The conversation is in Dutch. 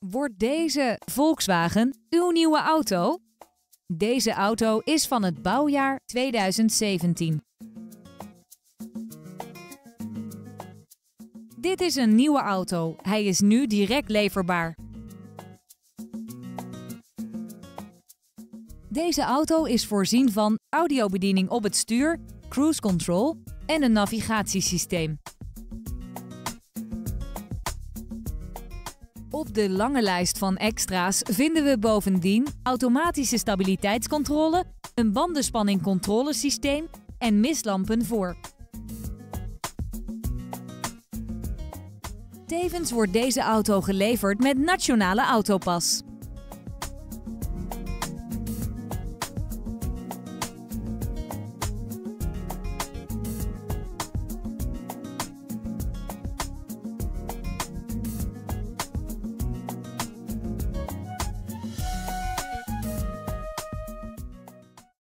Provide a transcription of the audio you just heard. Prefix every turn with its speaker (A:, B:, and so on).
A: Wordt deze Volkswagen uw nieuwe auto? Deze auto is van het bouwjaar 2017. Dit is een nieuwe auto. Hij is nu direct leverbaar. Deze auto is voorzien van audiobediening op het stuur, cruise control en een navigatiesysteem. Op de lange lijst van extra's vinden we bovendien automatische stabiliteitscontrole, een bandenspanningcontrolesysteem en mistlampen voor. Tevens wordt deze auto geleverd met Nationale Autopas.